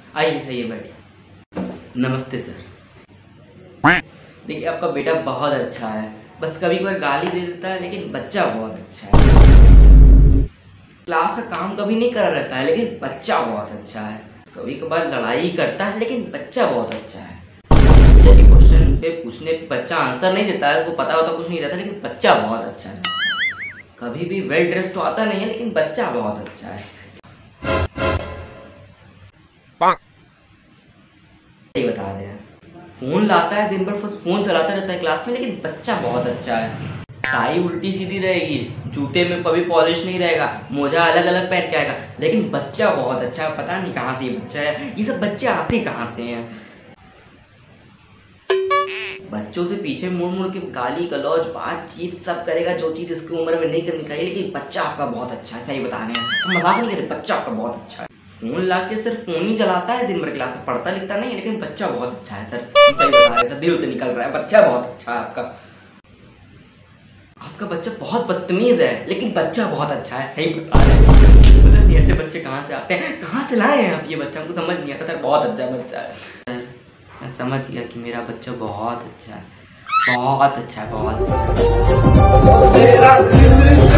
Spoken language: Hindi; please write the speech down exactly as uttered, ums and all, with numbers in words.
आइए आइए बैठिए। नमस्ते सर। देखिए आपका बेटा बहुत अच्छा है, बस कभी कभार गाली दे देता है, लेकिन बच्चा बहुत अच्छा है। क्लास का काम कभी नहीं करा रहता है, लेकिन बच्चा बहुत अच्छा है। कभी कभार लड़ाई करता है, लेकिन बच्चा बहुत अच्छा है। यदि क्वेश्चन पे पूछने पे बच्चा आंसर नहीं देता है, उसको पता होता कुछ नहीं रहता, लेकिन बच्चा बहुत अच्छा है। कभी भी वेल ड्रेस तो आता नहीं है, लेकिन बच्चा बहुत अच्छा है। सही बता रहे हैं। फोन लाता है, दिन भर बस फोन चलाता रहता है क्लास में, लेकिन बच्चा बहुत अच्छा है। टाई उल्टी सीधी रहेगी, जूते में कभी पॉलिश नहीं रहेगा, मोजा अलग अलग पहन के आएगा, लेकिन बच्चा बहुत अच्छा है। पता नहीं कहाँ से ये बच्चा है, ये सब बच्चे आते कहाँ से हैं। बच्चों से पीछे मुड़ मुड़ के गाली गलौज बातचीत सब करेगा, जो चीज़ इसकी उम्र में नहीं करनी चाहिए, लेकिन बच्चा आपका बहुत अच्छा है। सही बता रहे हैं, हम मजाक नहीं कर रहे, बच्चा आपका बहुत अच्छा है। फोन ला के सिर्फ फोन ही चलाता है दिन भर क्लास में, पढ़ता लिखता नहीं है, लेकिन बच्चा बहुत अच्छा है सर। सही बता रहे हैं सर, दिल से निकल रहा है, बच्चा बहुत अच्छा है आपका। आपका बच्चा बहुत बदतमीज है, लेकिन बच्चा बहुत अच्छा है। सही बता रहे हैं। पता नहीं ऐसे बच्चे कहाँ से आते हैं, कहाँ से लाए हैं आप ये बच्चा, हमको समझ नहीं आता सर। बहुत अच्छा बच्चा है सर, मैं समझ गया कि मेरा बच्चा बहुत अच्छा है, बहुत अच्छा है, बहुत अच्छा है।